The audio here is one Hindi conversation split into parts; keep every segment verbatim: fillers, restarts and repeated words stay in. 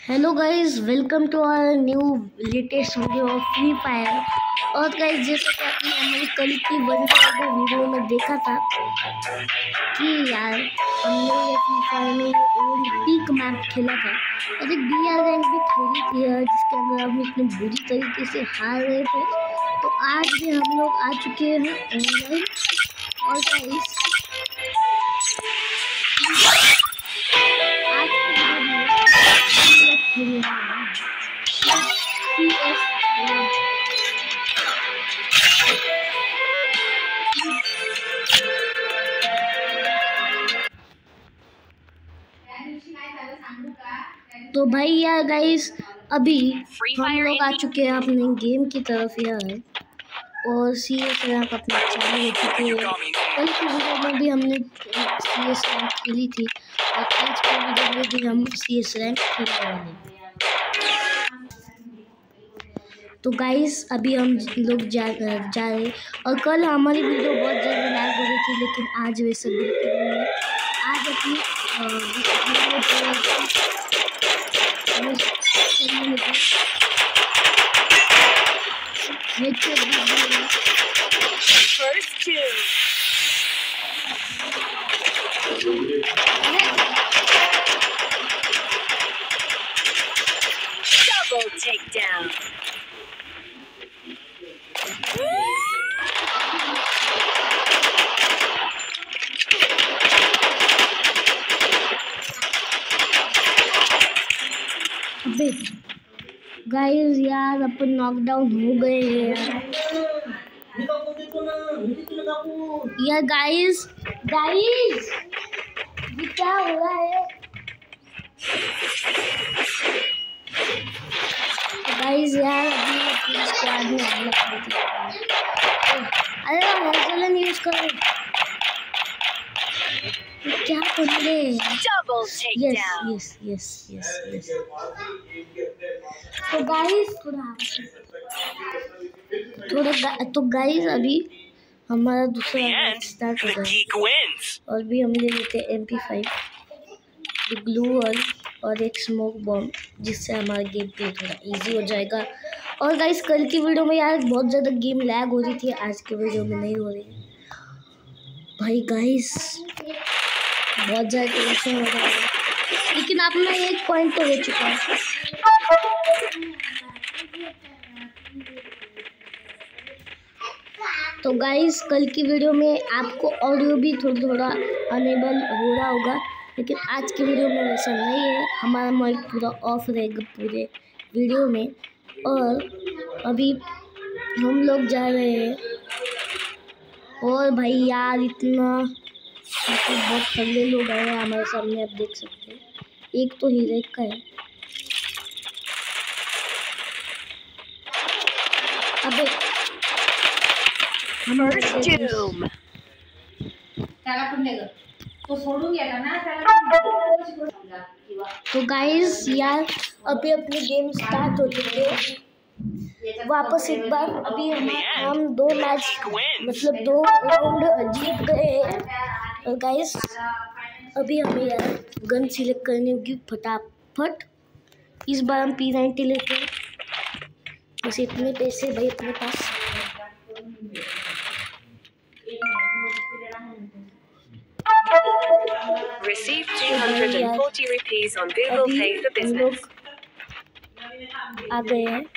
Hello guys, welcome to our new latest video of free fire. और गाइस, जैसे कि आपने हमारी कल की वन वीडियो में देखा था कि यार हमने ये फ्री फायर में ओल्ड पीक मैप खेला था और एक डी आर रैंक भी खेली थी जिसके अंदर हम इतने बुरी तरीके से हार रहे थे। तो आज भी हम लोग आ चुके हैं ऑनलाइन। और गाइस आज की वीडियो में तो भाई यार गाइस, अभी हम लोग आ चुके हैं अपने गेम की तरफ यार। और सी एस रैंक अपना चालू हो चुकी है। कल की वीडियो में भी हमने सी एस रैंक खेली थी और आज की वीडियो में भी हम सी एस रैंक खेलने वाले हैं। तो गाइस अभी हम लोग जा जा रहे और कल हमारी वीडियो बहुत ज़्यादा लैग हो रही थी, लेकिन आज वैसे बिल्कुल नहीं है। आज अपनी First two. Double takedown. अबे गाइस यार अपन नॉकडाउन हो गए हैं यार। गाइस गाइस ये क्या हो रहा है गाइस यार? अभी अपनी स्क्वाड में हमला कर दिया। अरे हेल्थ यूज करो, क्या कर रहे हैं? Yes yes yes yes yes. तो गाइस थोड़ा थोड़ा तो गाइस अभी हमारा दूसरा मैच स्टार्ट हो गया और भी हम ले लेते हैं M P five, glue wall और एक स्मोक बॉम्ब, जिससे हमारा गेम प्ले थोड़ा इजी हो जाएगा। और गाइस कल की वीडियो में यार बहुत ज़्यादा गेम लैग हो रही थी, आज की वीडियो में नहीं हो रही है भाई। गाइस बहुत ज़्यादा टेंशन हो रहा है, लेकिन अपना एक पॉइंट तो हो चुका है। तो गाइस कल की वीडियो में आपको ऑडियो भी थोड़ा थोड़ा अनेबल हो रहा होगा, लेकिन आज की वीडियो में वैसा नहीं है। हमारा माइक पूरा ऑफ रहेगा पूरे वीडियो में। और अभी हम लोग जा रहे हैं। और भाई यार इतना तो बहुत ठंडे लोग आए हैं हमारे सामने, आप देख सकते हैं। एक तो हीरो का है। अबे तो गाइस यार अभी अपने गेम स्टार्ट हो चुके हैं वापस एक बार। अभी हम हम दो मैच मतलब दो राउंड जीत गए हैं। और गाइस अभी हमें यार गन सिलेक्ट करनी होगी फटाफट। इस बार हम पी नाइंटी लेते हैं, बस इतने पैसे भाई अपने पास। Receive two hundred forty rupees on Google Pay for business. आ गए हैं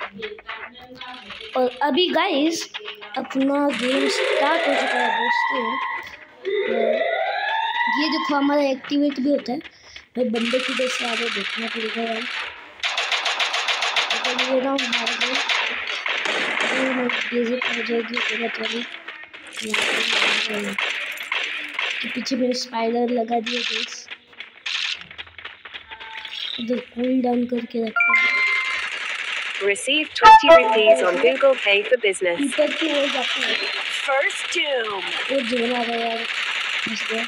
और अभी गाइस अपना गेम स्टार्ट हो चुका है दोस्तों। ये देखो हमारा एक्टिवेट भी होता है भाई। बंदे की जैसे आगे देखना पड़ेगा यार। अगर ये राउंड हार गए हो जाएगी तो पीछे मेरे स्पाइडर लगा दिए गाइस, उधर कूल डाउन करके रखते हैं। Receive twenty rupees on Google Pay for business. ऊपर की ओर जाते हैं। First doom. वो जोर आ रहा है यार, घुस गया।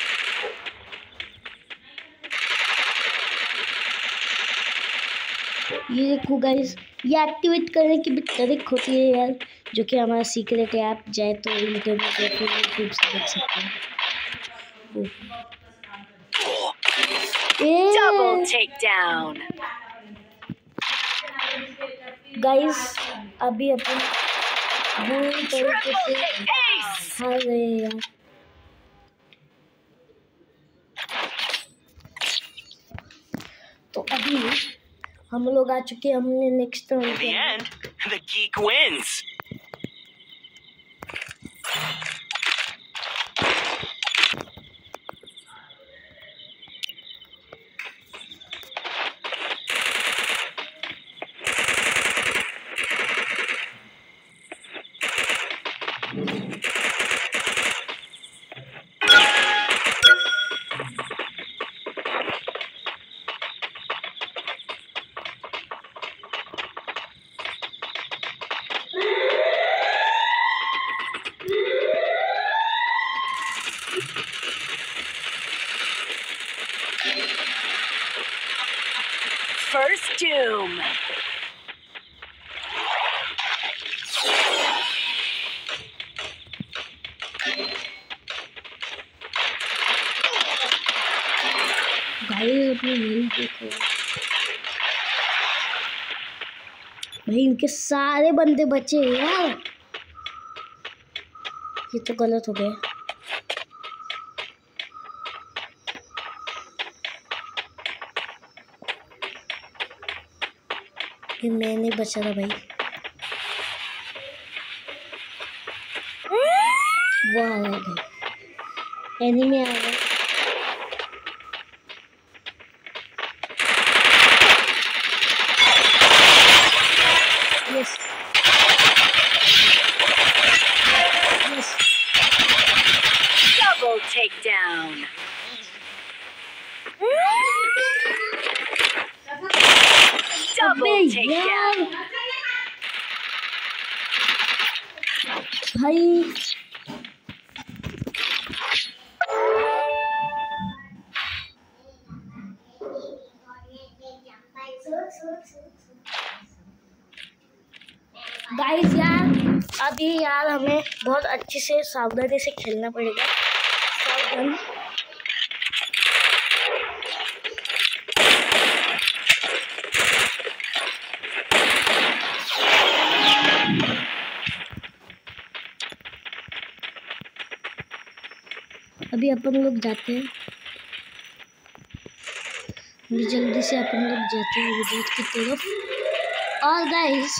ये देखो गाइस, ये एक्टिवेट करने की भी ट्रिक होती है यार, जो कि हमारा सीक्रेट है। आप जाए तो इंटरनेट या फिर यूट्यूब से देख सकते हैं। Double takedown. गाइस अभी अपन बुरी तरीके से हार गए यार। तो अभी हम लोग आ चुके हैं, हमने नेक्स्ट टर्न किया। The geek wins. First doom. भाई अपनी हेल्थ देखो भाई, इनके सारे बंदे बचे हैं यार। ये तो गलत हो गया। ये मैं नहीं बचा रहा भाई। वो आ गया भाई, एनिमी आ गया। Yes yes, Double takedown. Double takedown. भाई गाइस यार अभी यार हमें बहुत अच्छे से सावधानी से खेलना पड़ेगा। सावधान। अभी अपन लोग जाते हैं, अभी जल्दी से अपन लोग जाते हैं विजेट की तरफ। और गाइस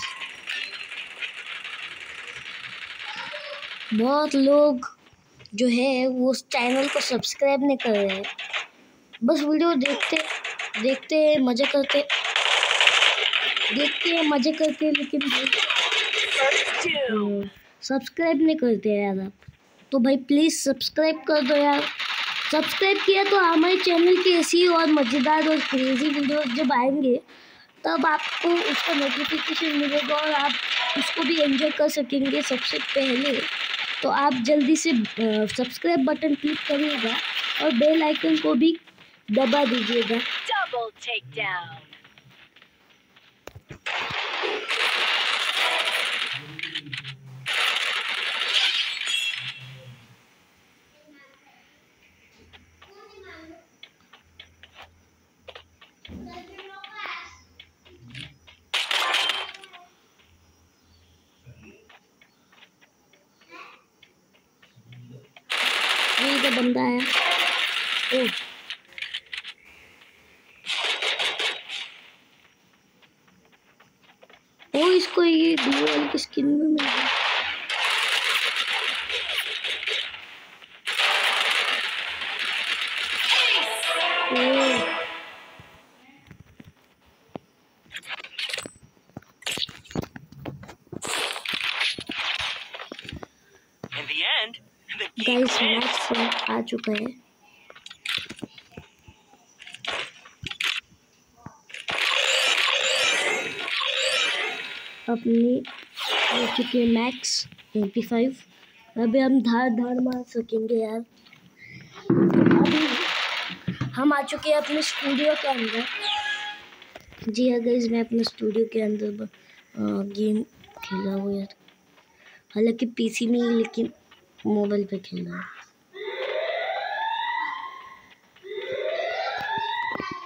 बहुत लोग जो है वो उस चैनल को सब्सक्राइब नहीं कर रहे हैं, बस वीडियो देखते देखते मजे करते देखते हैं मजे करते हैं, लेकिन सब्सक्राइब नहीं करते यार आप। तो भाई प्लीज़ सब्सक्राइब कर दो यार। सब्सक्राइब किया तो हमारे चैनल की ऐसी और मज़ेदार और क्रेजी वीडियोस जब आएंगे तब आपको उसका नोटिफिकेशन मिलेगा और आप उसको भी एंजॉय कर सकेंगे सबसे पहले। तो आप जल्दी से सब्सक्राइब बटन क्लिक करिएगा और बेल आइकन को भी दबा दीजिएगा। Double takedown. ये तो बंदा है। ओ ओ इसको ये ब्लू वाली की स्किन में मिल गई। गाइस मैच आ चुका है। अपनी हो चुकी है मैक्स एटी फाइव। अभी हम धार धार मार सकेंगे यार। अभी हम आ चुके हैं अपने स्टूडियो के अंदर। जी हाँ गाइस, मैं अपने स्टूडियो के अंदर गेम खेला हुआ यार, हालांकि पीसी नहीं लेकिन मोबाइल पे खेल रहा है।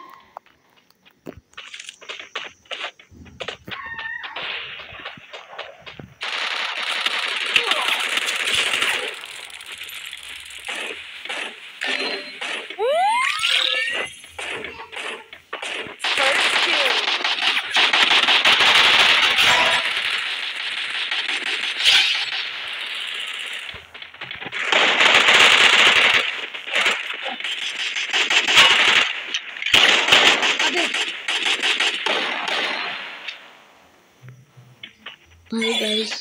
भाई गाइस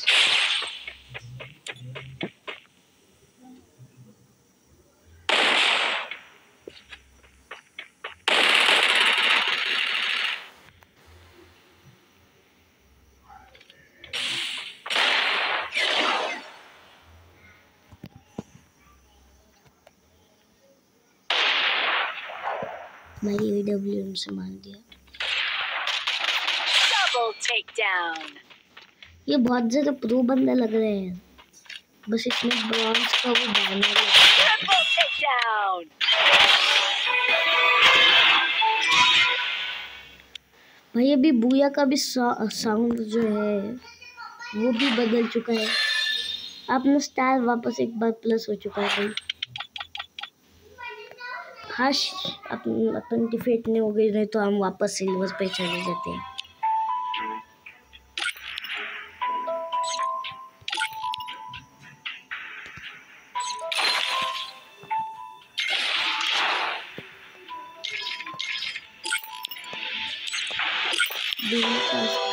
भाई एडब्ल्यूएम से मार दिया। Double takedown. ये बहुत ज्यादा प्रो बंदे लग रहे हैं, बस इसमें ब्रॉन्ज का वो बैनर लगा है। Triple takedown. भाई अभी बूया का भी साउंड जो है वो भी बदल चुका है। अपना स्टार वापस एक बार प्लस हो चुका है भाई। हाश अपन अपन डिफीट नहीं हो गई, नहीं तो हम वापस सिल्वर पे चले जाते हैं। डेली टास्क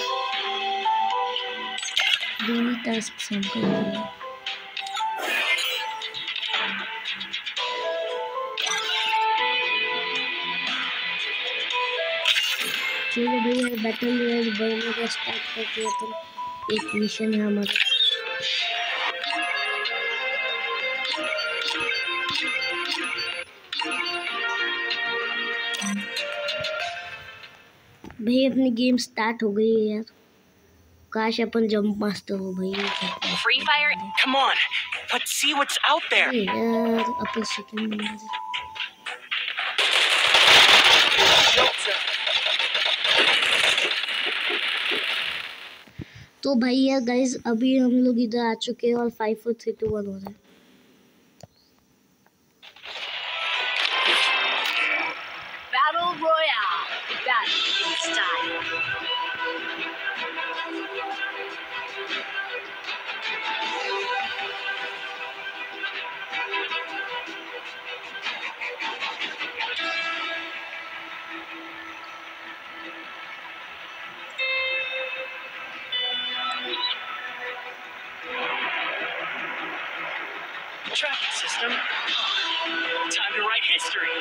डेली टास्क हम करेंगे। चलो भैया बैटल रॉयल बढ़ने का स्टार्ट करते हैं। तो एक मिशन है हमारा। भाई अपनी गेम स्टार्ट हो गई है यार। काश अपन जंप मास्टर हो भाई। Free Fire. Come on, let's see what's out there. यार अपन सेकंड नंबर तो भाई यार गाइस अभी हम लोग इधर आ चुके हैं और five four three two one हो रहा है। Battle Royale. Battle in style. Tracking system. Time to write history.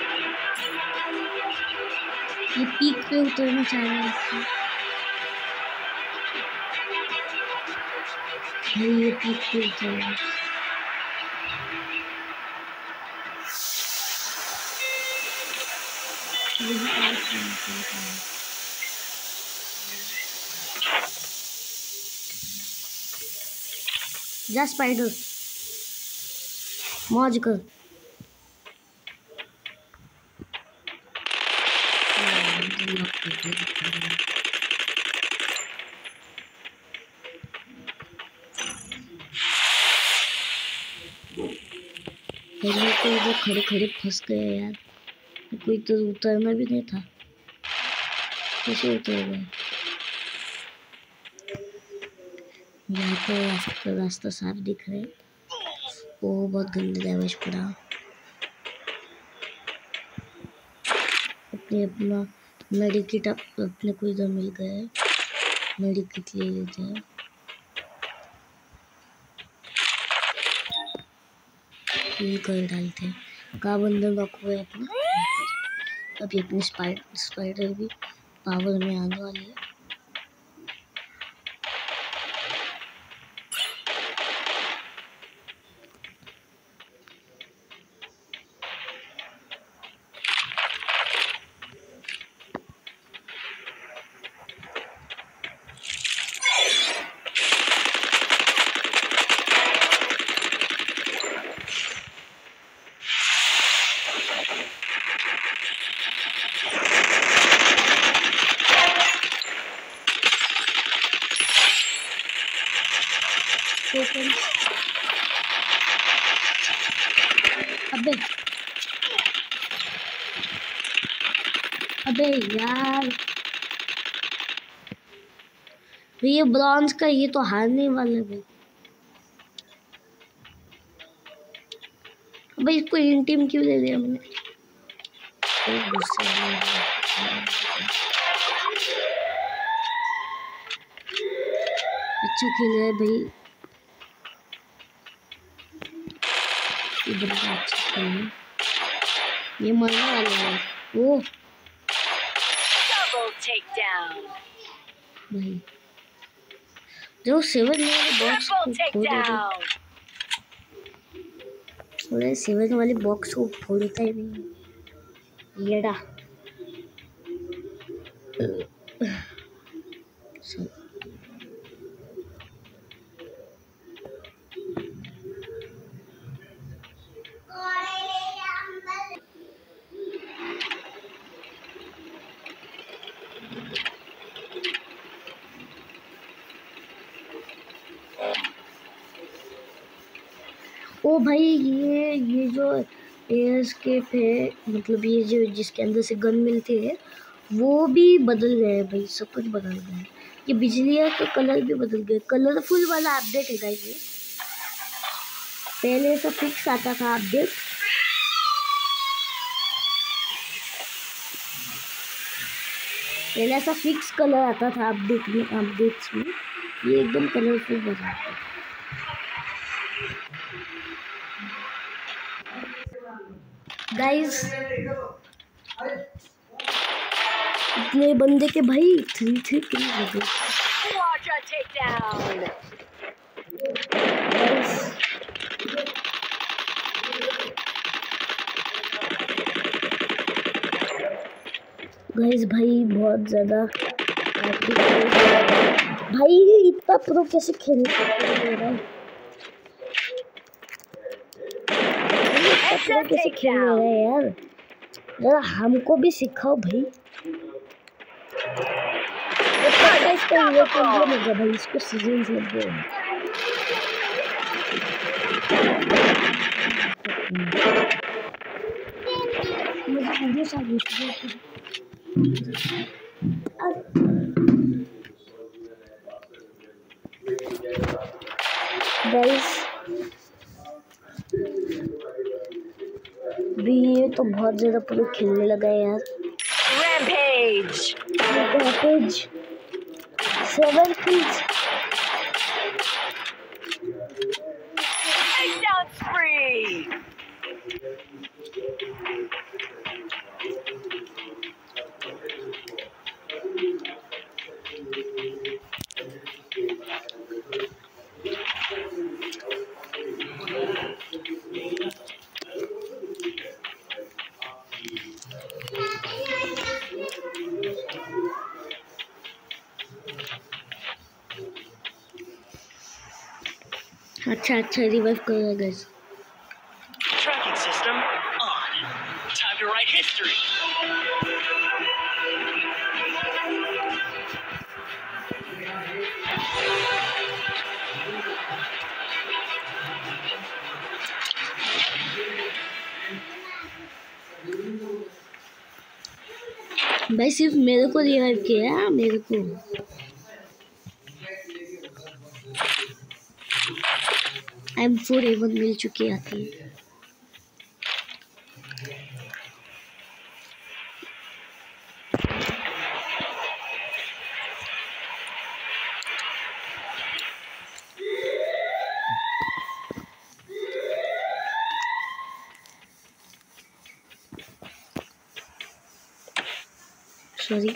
ये पीक पे उतरना चाह रहा है भाई। ये पीक पे उतर रहा है। जा स्पाइडर मौज कर। तो इधर खड़े खड़े फंस गए यार। कोई तो उतरना भी नहीं था, कैसे उतर गए। यहाँ पे रास्ता रास्ता साफ दिख रहा है। वो बहुत गंदे डैमेज पड़ा। अपने अपना मेडिकिट अपने को इधर मिल गया है। मेडिकिट ले लेते हैं। ये कर डालते हैं। कहाँ बंदर नॉक हुआ है अपना। अभी अपनी स्पाइडर स्पाइडर भी पावर में आने वाली है। अबे अबे यार ये ब्रॉन्ज का ये तो हारने वाला है भाई। भाई इसको इंटीम क्यों ले लिया हमने। अच्छा खेल रहा है भाई, ये बंदा अच्छा खेल रहा है, ये मरने वाला है। ओ भाई जो सेवन वाले बॉक्स को फोड़ दे, अरे सेवन वाले बॉक्स को फोड़ता ही नहीं येड़ा। ओ भाई ये ये जो एस्केप है, मतलब ये जो जिसके अंदर से गन मिलती है वो भी बदल गया है भाई, सब कुछ बदल गया है। ये बिजलियाँ का कलर भी बदल गया, कलरफुल वाला अपडेट है गाइस ये। पहले ऐसा फिक्स आता था अपडेट, पहले ऐसा फिक्स कलर आता था अपडेट में, अपडेट्स में ये एकदम कलरफुल बदल गया। गाइस इतने बंदे के भाई थ्री थ्री किल हो गए। गाइस भाई बहुत ज्यादा भाई, इतना प्रो कैसे खेल सकते हैं, प्रो कैसे खेल रहे हैं यार, जरा हमको भी सिखाओ भाई। इसका ये प्रॉब्लम होगा भाई, इसको सीजन लग गए। मुझे वीडियो साथ गाइस भी ये तो बहुत ज्यादा पूरे खेलने लगा है यार। Rampage rampage seven kills takedown spree. अच्छा अच्छा रिवाइव करेगा guys. Tracking system on. Time to write history. भाई सिर्फ मेरे को रिवाइव किया, मेरे को एम फोर ए वन मिल चुकी आती है। सॉरी,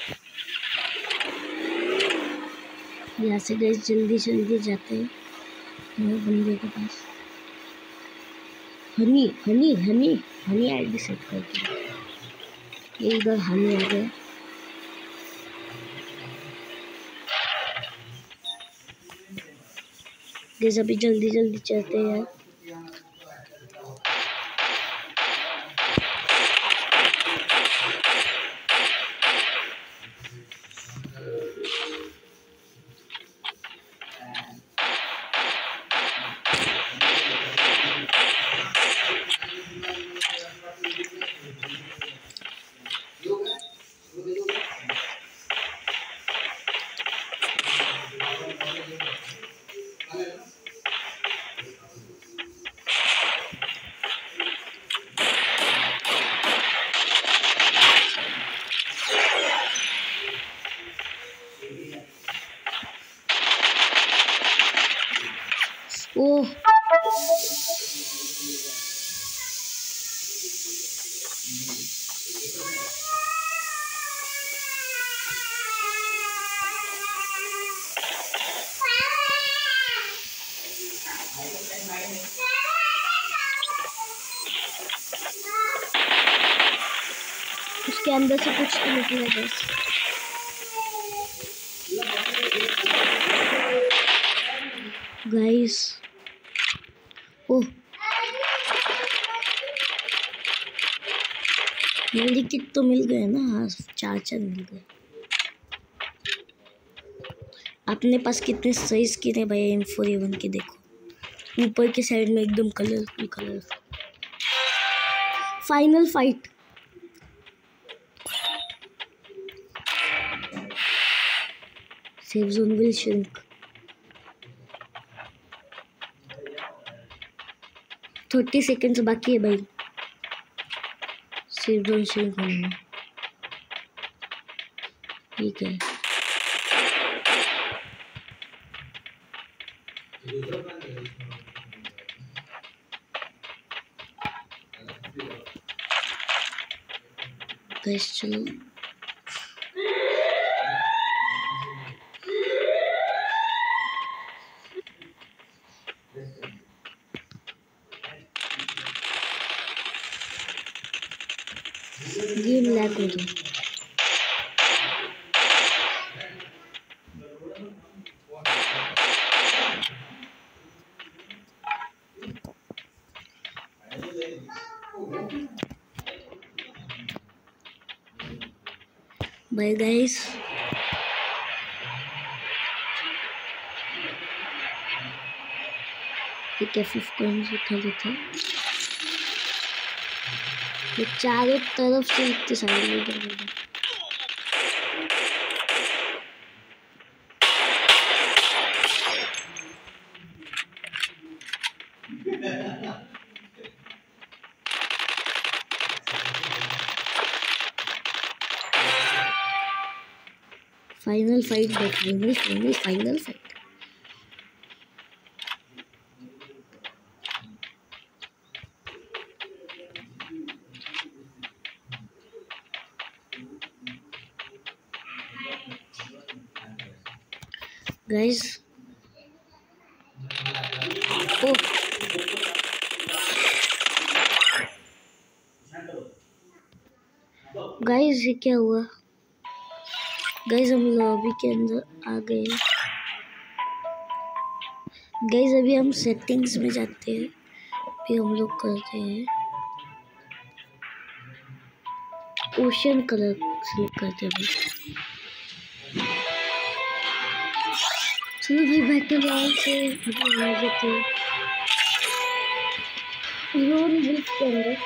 यहाँ से गाइस जल्दी जल्दी जाते हैं बंदे के पास। Honey honey honey honey ID set कर दिया, ये इधर हनी आ गया। गाइस अभी जल्दी जल्दी चलते हैं यार। इसके अंदर से कुछ तो निकला बस। गाइस ओह मेरे किट तो मिल गए ना। हाँ चार चार मिल गए। अपने पास कितने सही स्किन है भाई एम फोर ए वन के। देखो ऊपर के साइड में एकदम colourful colourful. Final fight. Safe zone will shrink. Thirty seconds बाकी है भाई सेफ जोन श्रिंक होने में। ठीक है गाइस चलो गेम लैग हो गया। बाय गाइस एक एफ एफ कॉइन्स उठा लेते हैं। ये चारों तरफ से इतने सारे लोग हैं। Final fight final final final fight. Guys ओ गाइस ये क्या हुआ। गाइस हम लॉबी के अंदर आ गए। गाइस अभी हम सेटिंग्स में जाते हैं फिर हम लोग करते हैं ओशन कलर सेलेक्ट करते हैं भाई। चलो भाई बैटल रॉयल से अभी आ जाते हैं लोन विल्फ के अंदर।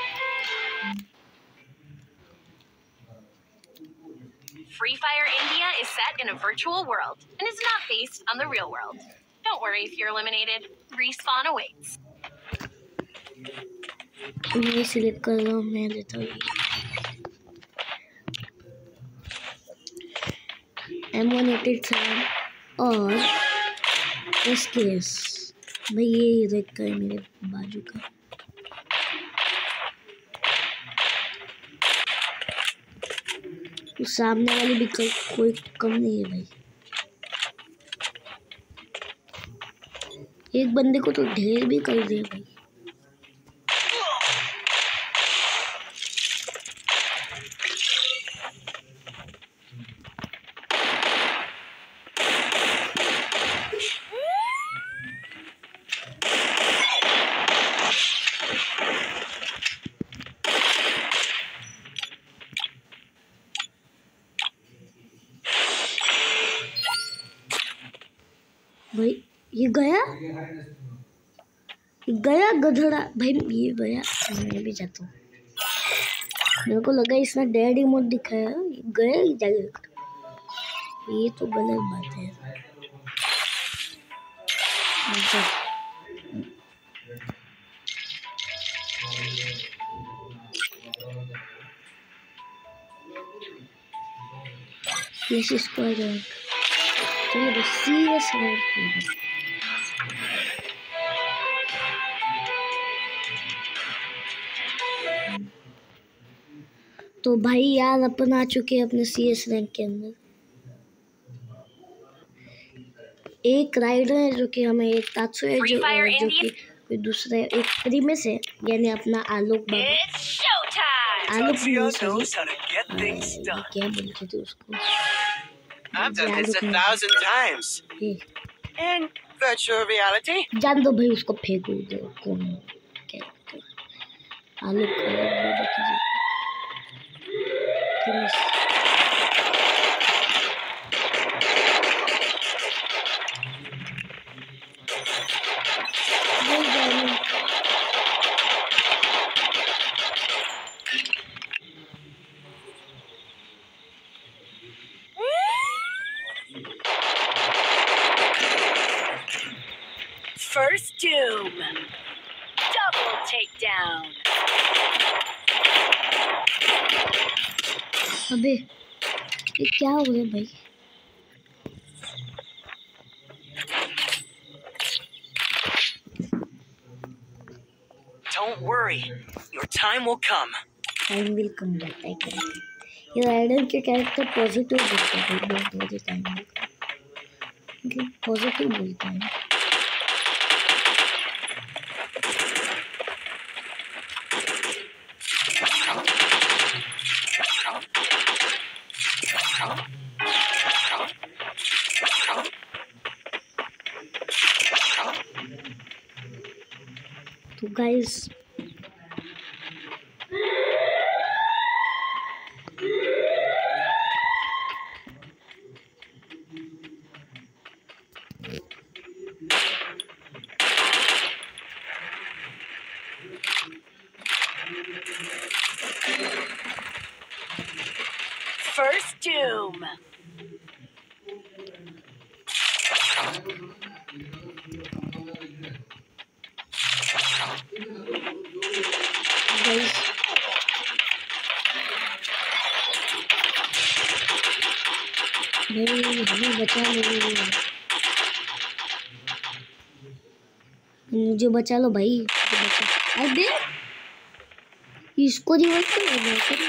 Free Fire India is set in a virtual world and is not based on the real world. Don't worry if you're eliminated. Respawn awaits. मैं सिलेक्ट कर रहा हूँ। मैं लेता हूँ एम वन एटी सेवन और एस के एस। भाई ये रेड का है मेरे बाजू का। उस सामने वाली भी कोई कम नहीं है भाई। एक बंदे को तो ढेर भी कर दिया भाई। भाई ये गया ये गया गधड़ा भाई। ये गया मैं भी जाता हूँ। मेरे को लगा इसने डैडी मोड दिखाया गया ही जाएगा। ये तो गलत बात है। अच्छा This is quite a kind of serious rank. तो भाई यार अपन आ चुके हैं अपने सी एस रैंक के अंदर। एक राइडर है जो कि हमें एक तात्सु है जो, जो कि कोई दूसरा एक प्रीमिस है यानी अपना आलोक बाबा। आलू Tuxedo पूरी knows how to get things done. क्या बोलते थे उसको? I've done this a thousand times. In virtual reality. जान दो भाई उसको फेंको दो कौन क्या आलू First doom. Double takedown. अबे ये क्या हो गया भाई? Don't worry, your time will come. Time will come बोलता है क्या? ये राइडर के कैरेक्टर पॉजिटिव बोलता है बहुत मुझे टाइम मतलब पॉजिटिव बोलता है. तो गाइस First doom. गाइस भाई हमें बचा लो मुझे बचा लो भाई मुझे बचा. अबे इसको रिवर्स कर दो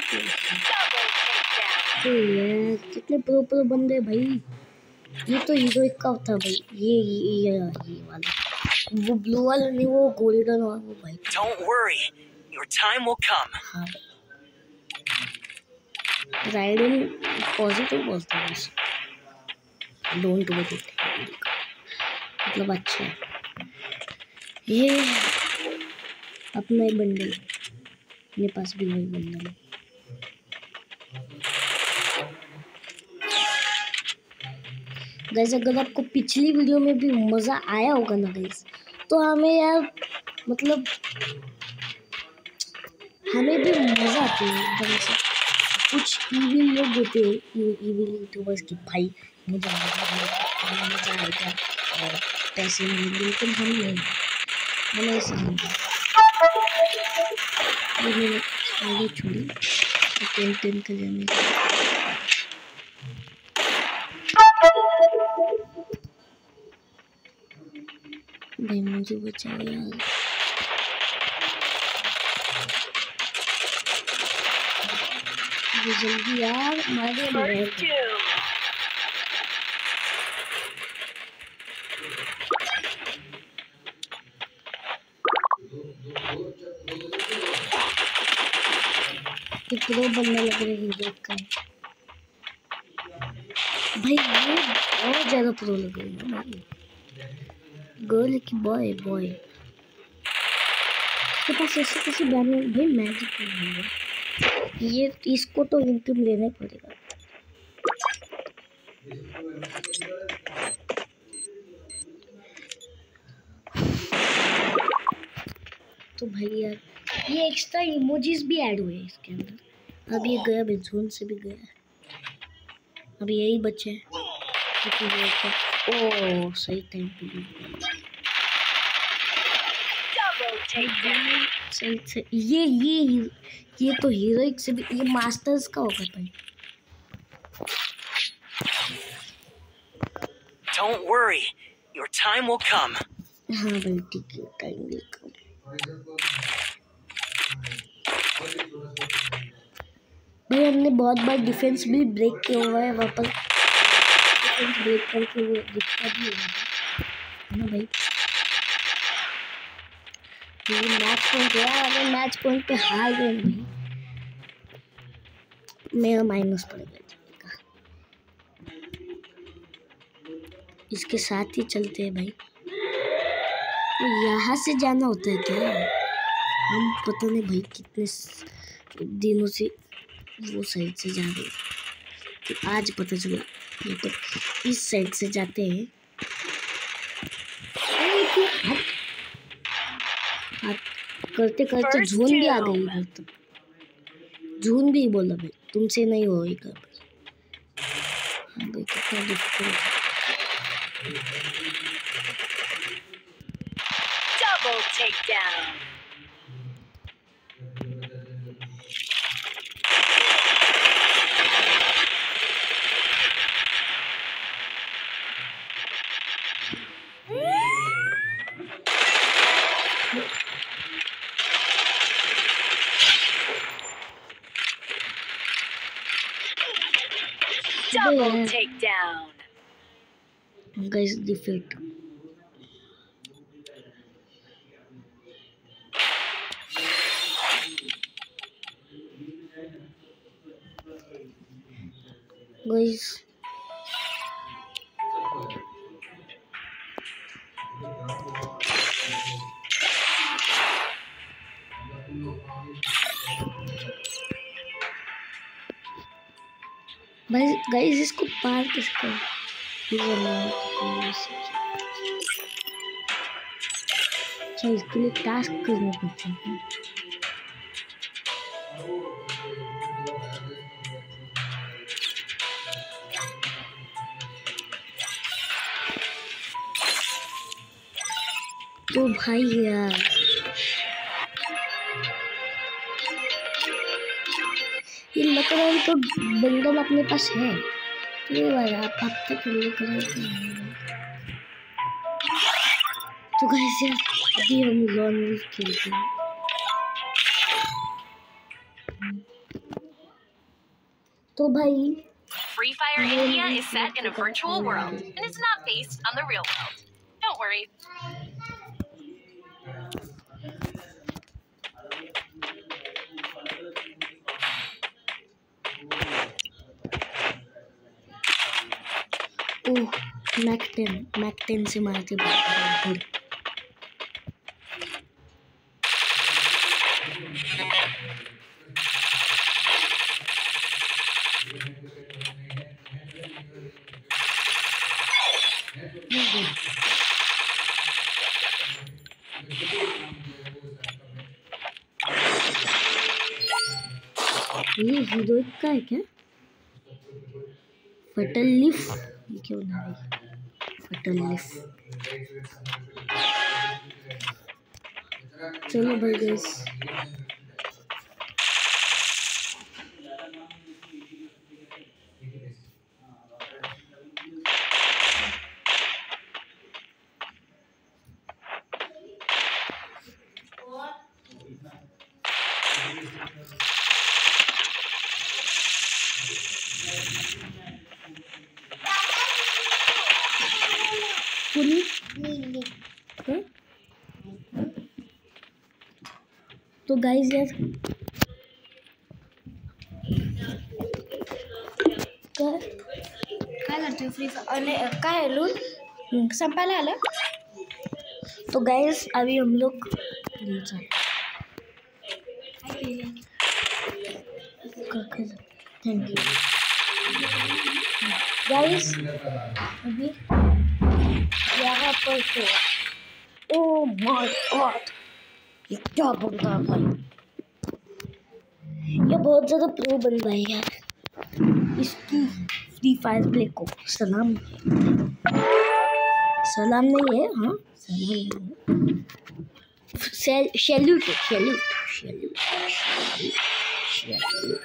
यार कितने प्रो प्रो बंदे भाई. ये तो हीरोइक का था भाई. ये ये ये, ये वाला वो ब्लू वाला नहीं वो गोल्डन और वो भाई. Don't worry, your time will come. हाँ राइडन पॉजिटिव बोलता है बस. डोंट वरी मतलब अच्छा है. ये अपना ही बंडल मेरे पास भी वही बंडल है. गाइस अगर आपको पिछली वीडियो में भी मज़ा आया होगा ना गाइस तो हमें यार मतलब हमें भी मज़ा आती है एकदम से. कुछ इविल लोग होते हैं इविल यूट्यूबर्स की भाई मुझे मज़ा आएगा और पैसे मिलेंगे लेकिन हम नहीं हम ऐसे नहीं. मैंने आगे छोड़ी टेन टेन कर जाने भाई मुझे बचाओ यार. जल्दी यार मारे First doom. ये प्रो बनने लग रहे हैं देख कर भाई. ये बहुत ज़्यादा प्रो लग रही है भाई. गर्ल की बॉय बॉय के पास ऐसे कैसे बैन भाई मैजिक नहीं है ये. इसको तो इनकम लेना ही पड़ेगा. तो भाई यार ये एक्स्ट्रा इमोजीज भी ऐड हुए हैं इसके अंदर. अब ये गया भी जोन से भी गया. अब यही बचे हैं. ओह सही टाइम पे सही से. ये ये ये तो हीरोइक से भी ये मास्टर्स का होगा भाई. Don't worry, your time will come. हाँ भाई ठीक है टाइम विल कम. भाई हमने बहुत बार डिफेंस भी ब्रेक किया हुआ है वापस डिफेंस ब्रेक करके वो दिखता भी है ना भाई. ये मैच पॉइंट है अगर मैच पॉइंट पे हार गए भाई मेरा माइनस पड़ेगा। इसके साथ ही चलते हैं भाई। तो यहाँ से जाना होता है क्या? हम पता नहीं भाई कितने दिनों से वो साइड से जा रहे हैं, तो आज पता चला। तो इस साइड से जाते हैं। करते करते झून भी आ गई इधर तक। झून भी बोला भाई तुमसे नहीं होएगा भाई। कितना difficult. Double takedown. Double takedown. Guys, defeat. Guys. भाई गाइस इसको पार किसका? अच्छा इसके लिए टास्क करने पड़ते हैं। तो भाई यार ये लग रहा है तो बंडल अपने पास है। ये भाई आप अब तक ले कर तो कैसे अभी हम लॉन वुल्फ खेलते हैं। तो भाई Free Fire India is set in a virtual world and is not based on the real world. Don't worry. Oh MAC ten MAC ten से मारते बहुत। ये हीरोइक का है क्या? फटल लिफ ये क्यों ना भाई फटल लिफ। चलो भाई गाइस तो गाइस यार काय काय करते फ्री फायर काय लूट संपायला आलं। तो गाइस अभी हम लोग थैंक यू गाइस अभी यहाँ पर तो ओ माय गॉड ये क्या बन रहा भाई। ये बहुत ज़्यादा प्रो बन रहा है यार। इसकी फ्री फायर प्ले को सलाम सलाम नहीं है। हाँ सलाम नहीं है सैल्यूट सैल्यूट सैल्यूट सैल्यूट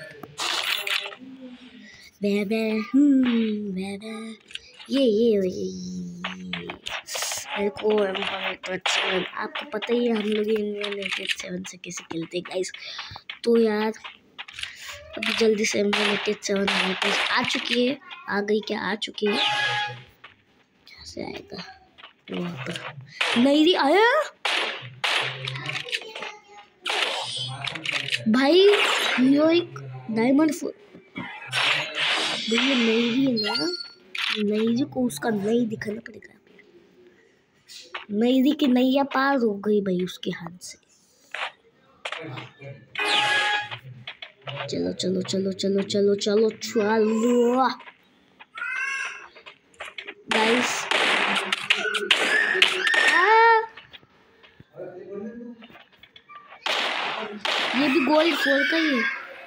बेबे हम्म बेबे ये ये ये मेरे को तो अच्छा आपको पता ही है हम लोग इन्वेंटेड सेवन से कैसे खेलते हैं गाइस। तो यार अभी जल्दी से इन्वेंटेड सेवन हमारे पास आ चुकी है। आ गई क्या? आ चुकी है। कैसे आएगा वहाँ पर? नहीं आया भाई। हीरोइक डायमंड भैया नैरी है ना, नैरी को उसका नहीं दिखाना पड़ेगा। नैरी की नैया पार हो गई भाई उसके हाथ से। चलो चलो चलो चलो चलो चलो चलो गाइस। ये भी गोल्ड फोर का ही है।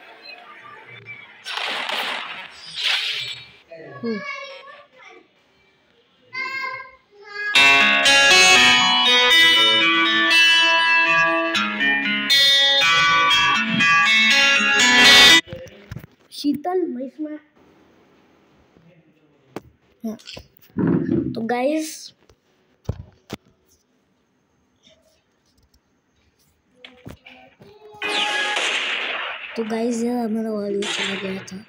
शीतल इसमें हाँ। तो गाइस तो गाइस यार हमारा वाली चला गया था।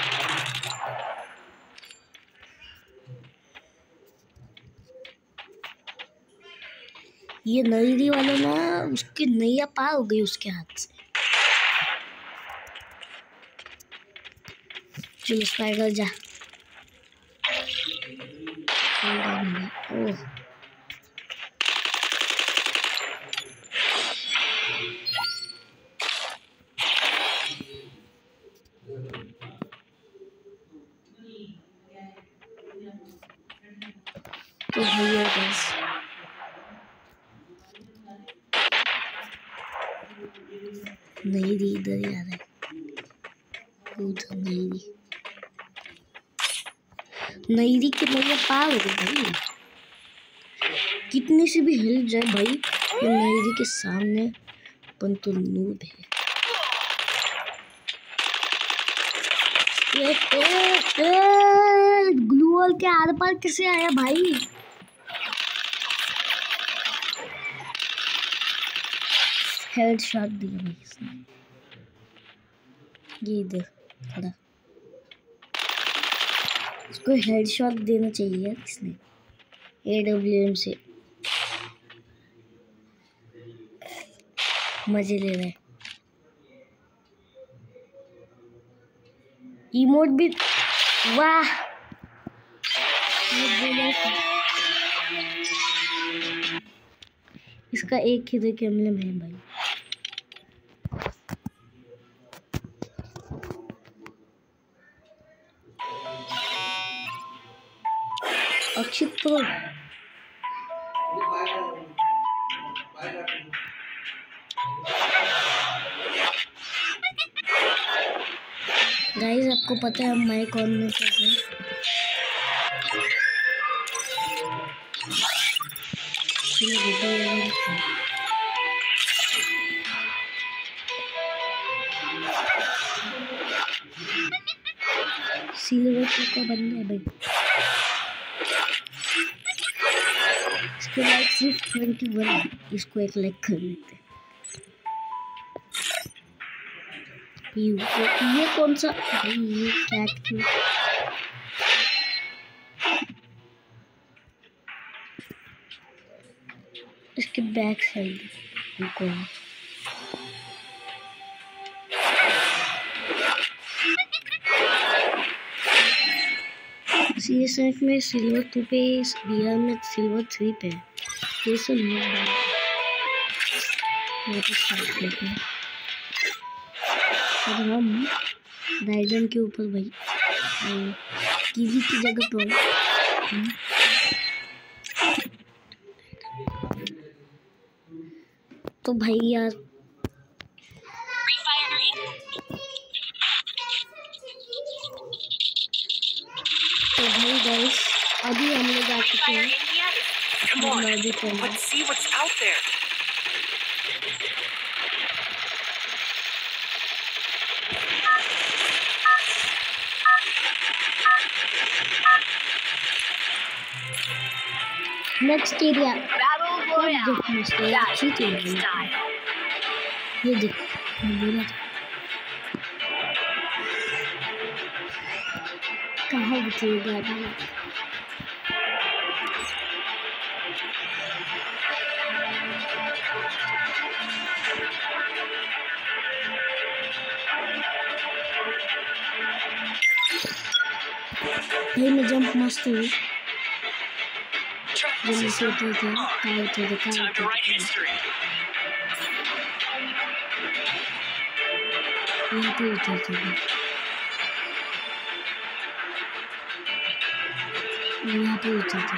ये नैरी वाला ना उसकी नैया पार हो गई उसके हाथ से। चलो स्पाइडर जा। ओह तो भैया बस नैरी इधर ही आ रहा है। उधर नैरी नैरी के नैया पार हो गई भाई। कितनी सी भी हिल जाए भाई तो नैरी के सामने अपन तो नूब है। ए, ए, ए, ग्लू वॉल के आर पार कैसे आया भाई? हेड शॉट दिया भाई इसने। ये इधर खड़ा, इसको हेड शॉट देना चाहिए यार इसने ए डब्ल्यू एम से। मजे ले रहा है। इमोट भी वाह। इसका एक ही देखिए एम्ब्लेम है भाई। अक्षित तो गाइस आपको पता है हम माइक ऑन नहीं कर रहे। सिल्वर का बंदा है भाई। इसके लाइक सिर्फ ट्वेंटी वन है। इसको एक लाइक कर लेते। ये कौन सा ये कैट क्यों? इसके बैक साइड रुको। सीएसएफ में सिल्वर टू पे, बीआर में सिल्वर थ्री पे। ये सब लोग और हम राइडन के ऊपर भाई किसी की जगह पर तो भाई यार तो भाई गाइस अभी हम लोग आ चुके हैं। Come on, let's see what's out there. Next area Battle Royale. That's ये style. देख मैं बोला था कहाँ बचेगा भाई। भाई मैं जंप मस्त हूँ। जल्दी से उतर थे कहाँ उतर थे कहाँ उतर थे यहाँ पे उतर थे यहाँ पे उतर थे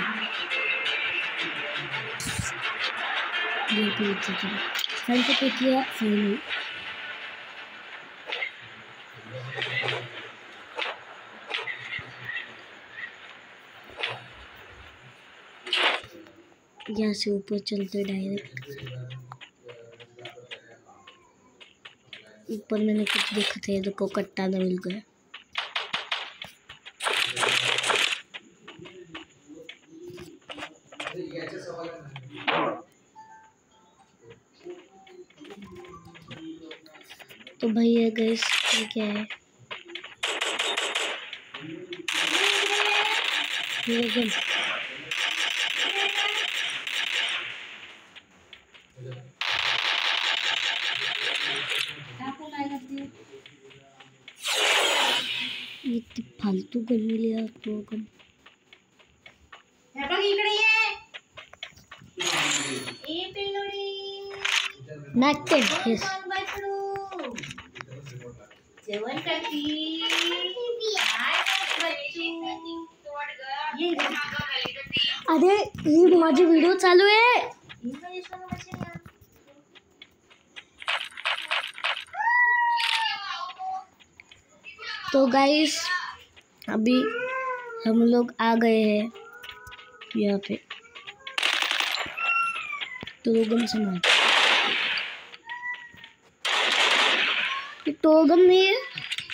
यहाँ पे उतर थे फ्रंट पे किया फाइनल। यहाँ से ऊपर चलते डायरेक्ट ऊपर मैंने कुछ देखा था, देखो कट्टा ना मिल गया। तो भाई ये गाइस ये क्या है ये गन ये फालतू गन मिली यार। तो गन नाट्य यस जेवण करती अरे ये माझी व्हिडिओ चालू आहे। तो गाइस अभी हम लोग आ गए हैं यहाँ पे। तो गन संभाल ये टोगन नहीं है।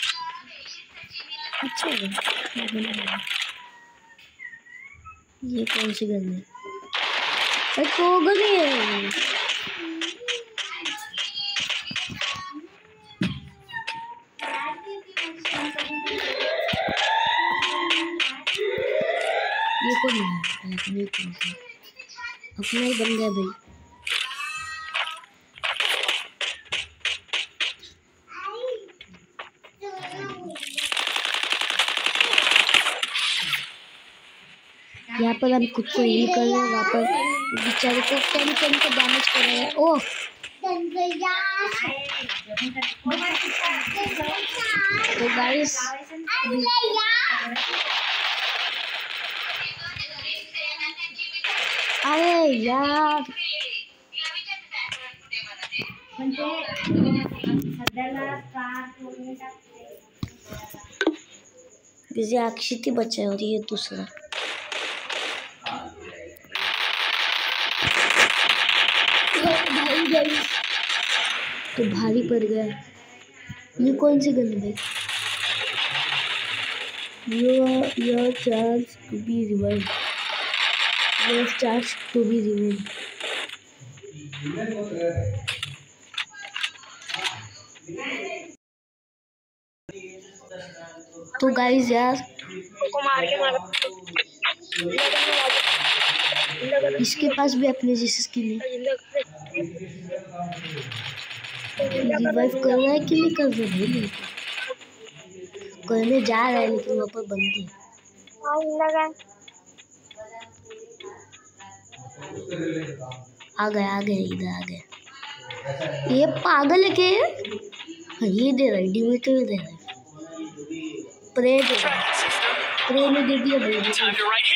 अच्छा है ये कौन सी गन है? अरे टोगन ही है। ये कौन है? ये कौन सा? अपना ही बन गया भाई। यहाँ पर हम खुद को हील कर रहे हैं, वहाँ पर बेचारे को कम कम को डैमेज कर रहे हैं। ओह तो गाइस अरे यार विजय अक्षिति बचा है और ये दूसरा तो भारी पड़ गया। ये कौन सी गन है? Your your charge to be revived. Your charge to be revived. तो गाइस यार इसके पास भी अपने जैसे स्किन है। रिवाइव कर रहा है कि नहीं कर रहा है? करने जा रहा है लेकिन वहाँ पर बंदी आ गए आ गए इधर आ गए। ये पागल है के ये दे रहा है डिमिटर दे रहा है प्रे दे रहा है प्रे में दे दिया भाई।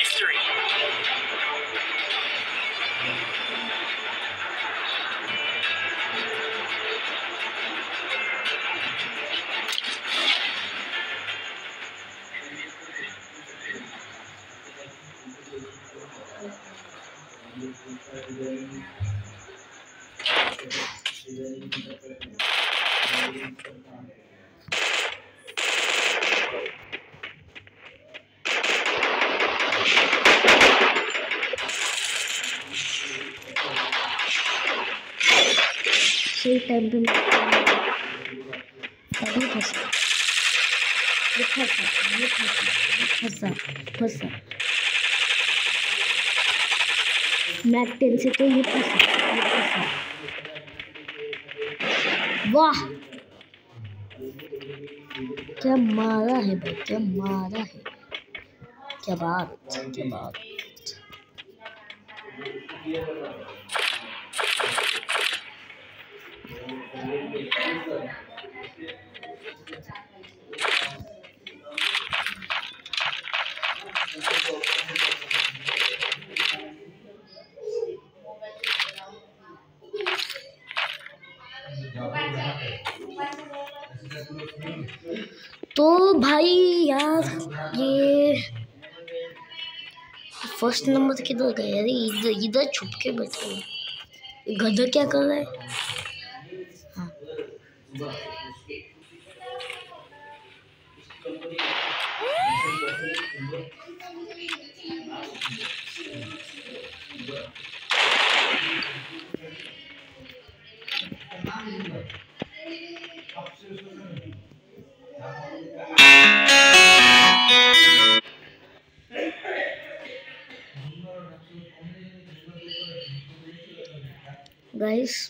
सही टाइम पे अभी फंसा ये फंसा ये फंसा फंसा मैक टेन से तो ये फंसा ये फंसा। वाह क्या मारा है भाई क्या मारा है। क्या बात, क्या बात। तो भाई यार ये फर्स्ट नंबर किधर गया? अरे इधर इधर छुप के बैठा है। गधा क्या कर रहा है? हाँ। गाइस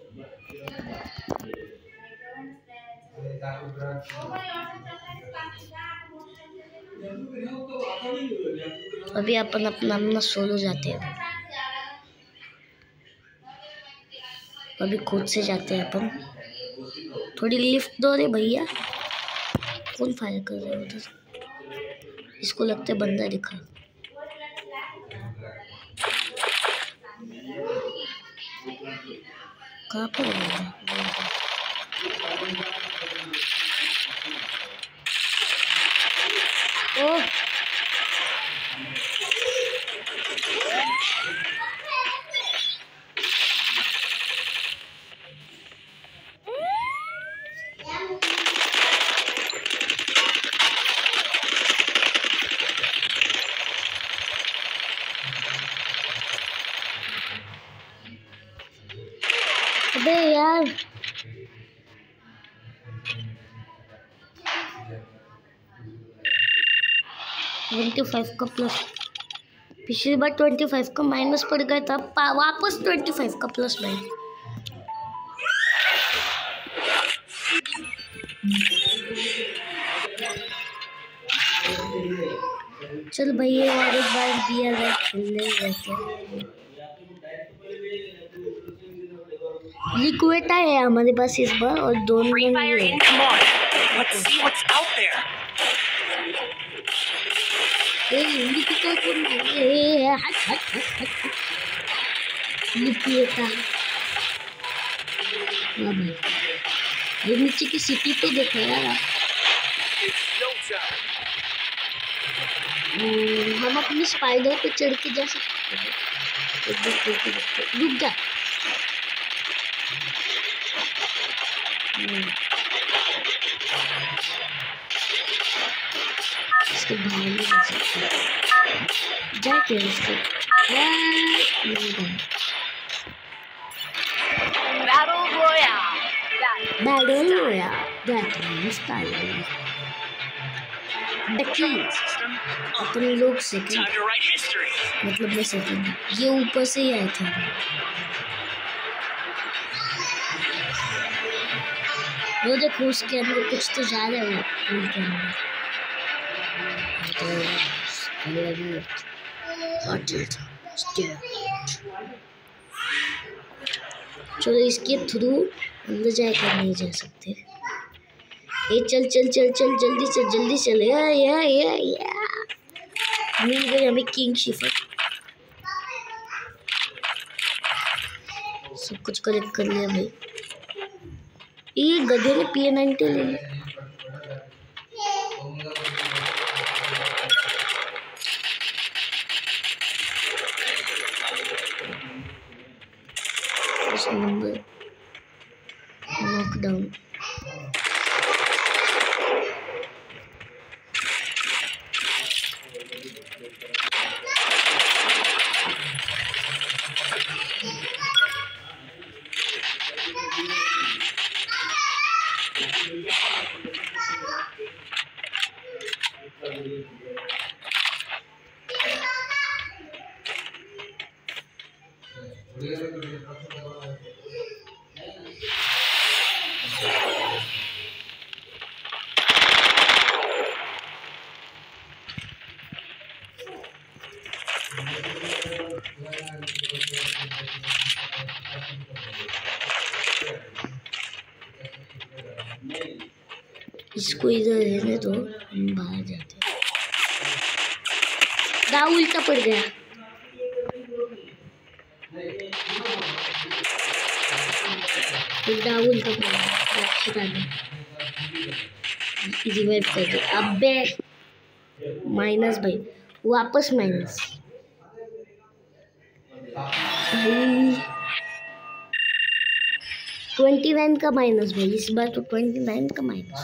अभी अपन अपना अपना सोलो जाते हैं। अभी खुद से जाते हैं अपन। थोड़ी लिफ्ट दो रे भैया। कौन फायर कर रहा है उधर? इसको लगता है बंदा दिखा। कहाँ पर है? ओह अबे यार ट्वेंटी फाइव का प्लस। पिछली बार ट्वेंटी फाइव का माइनस पड़ गया था, वापस ट्वेंटी फाइव का प्लस भाई। चल भाई ये और एक बार दिया गया खेलने रहते। लिक्विड है हमारे पास इस बार और दोनों ये नीचे की सिटी तो देखो यार। हम अपने स्पाइडर पे चढ़ के जा सकते हैं। रुक जा। इसके बाहर नहीं जा सकते। जाते हैं इसको। Battle Royale. Battle Royale. That means Battle. अपन लोग सेकंड, मतलब मैं सेकंड। ये ऊपर से ही आया था। वो देखो उसके अंदर कुछ तो जा रहा है वो फूल के अंदर। चलो इसके थ्रू अंदर जाकर नहीं जा सकते। ये चल चल चल चल जल्दी से जल्दी चल। या या या या मिल गई हमें किंग शिफर। सब कुछ कलेक्ट कर लिया भाई। ये गधे ने पी नाइनटी ले लिया। Number knockdown. इसको इधर रहने दो, हम बाहर जाते हैं। दाव उल्टा पड़ गया। दाव उल्टा पड़ गया। रिवाइव कर दे। अबे माइनस भाई, वापस माइनस भाई। ट्वेंटी नाइन का माइनस भाई, इस बार तो ट्वेंटी नाइन का माइनस।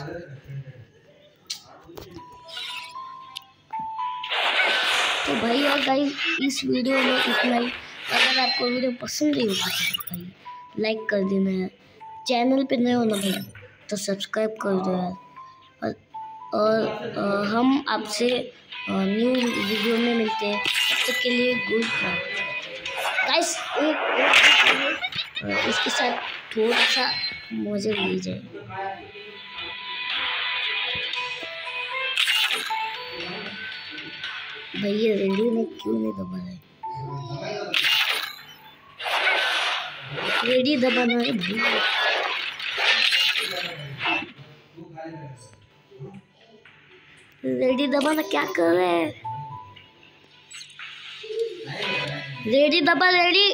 तो भाई और गाइस इस वीडियो में इतना ही। अगर आपको वीडियो पसंद आई होगी तो भाई लाइक कर देना है। चैनल पे नए हो ना भाई तो सब्सक्राइब कर दो यार। और, और आ, हम आपसे न्यू वीडियो में मिलते हैं। तब तक के लिए गुड बाय गाइस। एक, एक, एक इसके साथ थोड़ा सा मजे ली जाए। भैया रेडी में क्यों नहीं दबा रहे? रेडी दबाना है भाई। रेडी दबाना क्या कर रहे हैं? रेडी दबा, रेडी।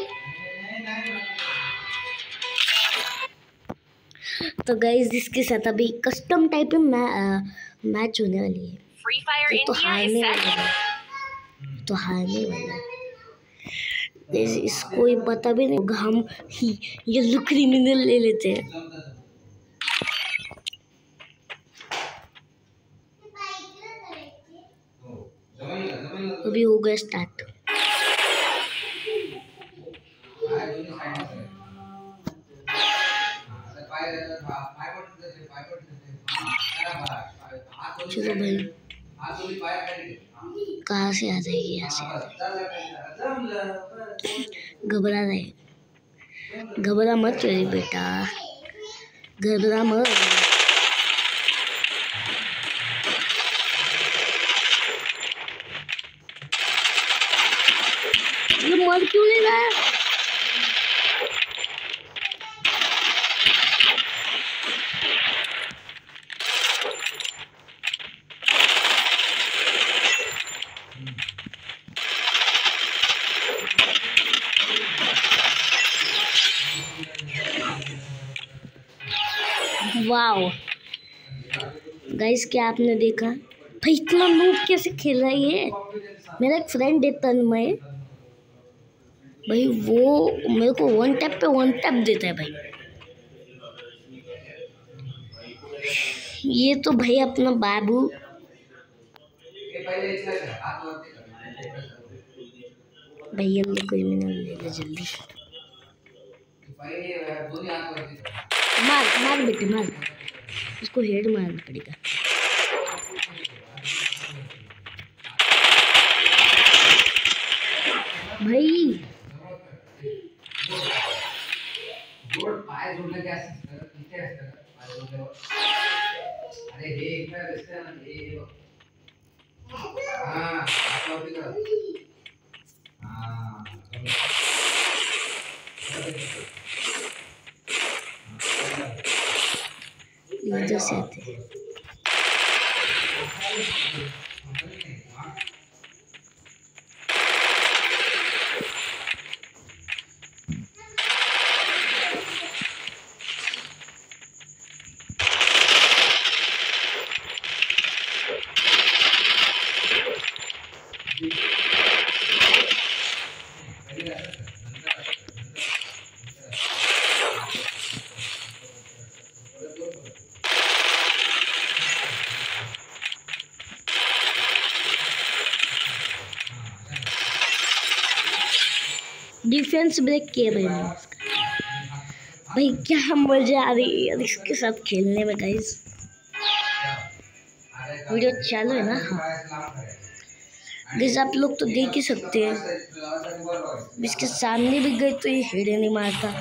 तो गाइस इसके साथ अभी कस्टम टाइप में मैच होने वाली है। Free Fire तो India हारने is वाला set. है, तो हारने वाला है। इस, इसको ये पता भी नहीं होगा। हम ही ये लुक क्रिमिनल ले लेते हैं। अभी हो गया स्टार्ट। चलो भाई, कहाँ से आ जाएगी? यहाँ से घबरा रहे, घबरा मत चली बेटा, घबरा मत। ये मर क्यों नहीं रहा है? वाओ गाइस, क्या आपने देखा भाई इतना नूब कैसे खेल रहा है ये? मेरा एक फ्रेंड है तन्मय भाई, वो मेरे को वन टैप पे वन टैप देता है भाई। ये तो भाई अपना बाबू। भैया ने कोई मिनल ले ले जल्दी। मार मार बेटे मार, इसको हेड मारना पड़ेगा। भाई इधर से आते हैं। डिफेंस ब्रेक किया भाई मैंने उसका। भाई क्या मजा आ रही है यार इसके साथ खेलने में गाइस। वीडियो चालू है ना? हाँ गाइस, आप लोग तो देख ही सकते हैं। इसके सामने भी गए तो ये हेड नहीं मारता।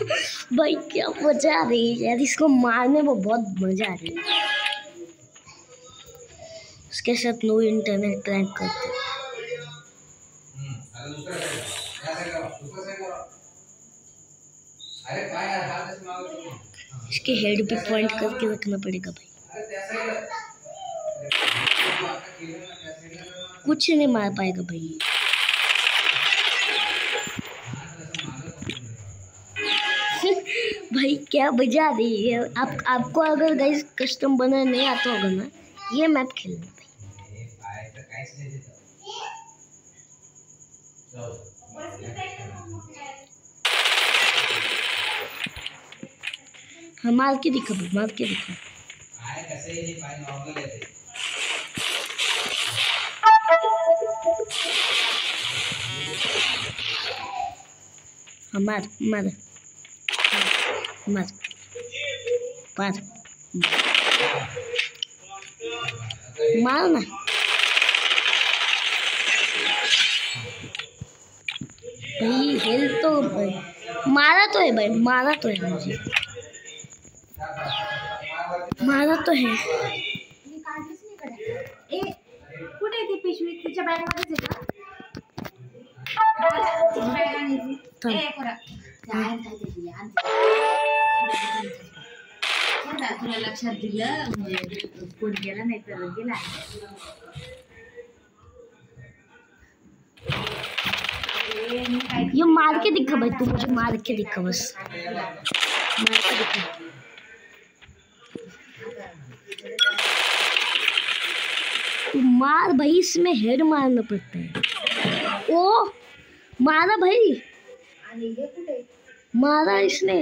भाई क्या मजा आ रही है यार, इसको मारने में बहुत मजा आ रही है। उसके साथ नो इंटरनेट प्रैंक करते। इसके हेड पे पॉइंट करके रखना पड़ेगा भाई। कुछ नहीं मार पाएगा भाई। भाई क्या मजा आ रही है। आप आपको अगर गाइस कस्टम बनाना नहीं आता होगा ना, ये मैप खेलना भाई। हाँ मार के दिखा भाई, मार के दिखा। हाँ मार मार मार मार मार ना भाई। हेल्थ तो भाई मारा तो है भाई, मारा तो है मुझे, मारा तो है। कुठे ती पिशवी तिच्या बॅगमध्येच आहे का? ए खरं काय काय यार तुला लक्षात दिलं म्हणजे फोन केला नाही तर गेला। ये मार के दिखा भाई, तू मुझे मार के दिखा बस, मार के दिखा। मार भाई, इसमें हेड मारना पड़ता है। ओ मारा भाई, मारा इसने,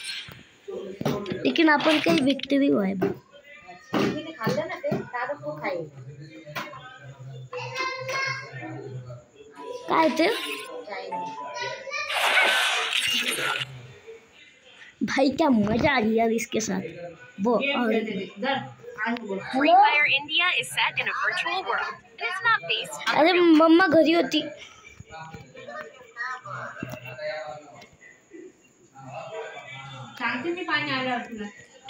लेकिन अपन काही विक्ट्री हुआ है भाई। काय ते भाई क्या मजा आ रही यार इसके साथ वो। Free Fire India is set in a virtual world and it's not based on अरे मम्मा घरी होती। सांगते मी पाणी आलं तुला।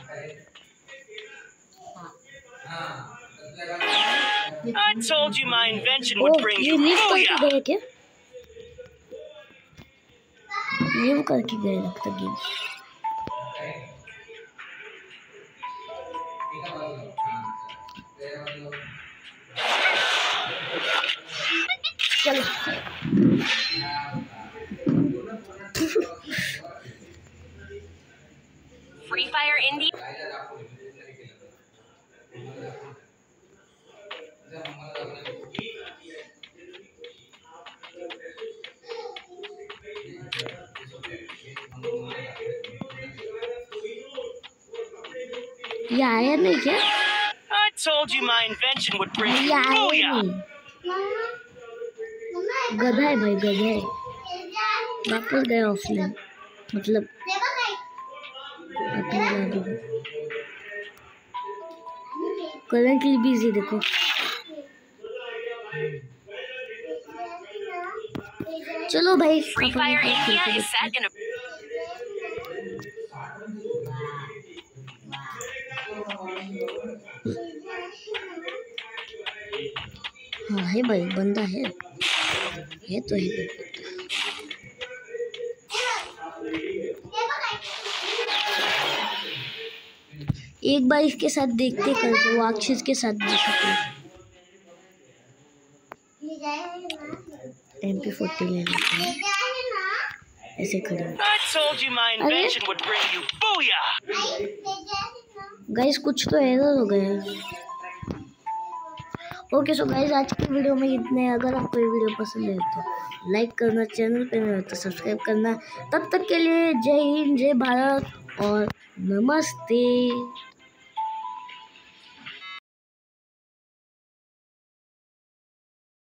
I told you my invention would bring you booyah. गए क्या? लीव करके गए लगता गेम। चलो Free Fire India. ये आया नहीं क्या? I told you my invention would bring you ये आया booyah. नहीं। गधा है भाई, गधा है। वापस गया ऑफलाइन, मतलब करंटली बिजी। देखो चलो भाई, Free Fire India is set in a हाँ है भाई, बंदा है, है तो है। एक बार इसके साथ देखते करके वो अक्षित के साथ देखते। एम पी फोर्टी ले लेते हैं ऐसे खड़े। I told you my invention would bring you booyah. Guys कुछ तो एरर हो गया। ओके सो गाइस आज की वीडियो में इतने। अगर आपको ये वीडियो पसंद है तो लाइक करना, चैनल पे नए हो तो सब्सक्राइब करना। तब तक के लिए जय हिंद, जय भारत और नमस्ते।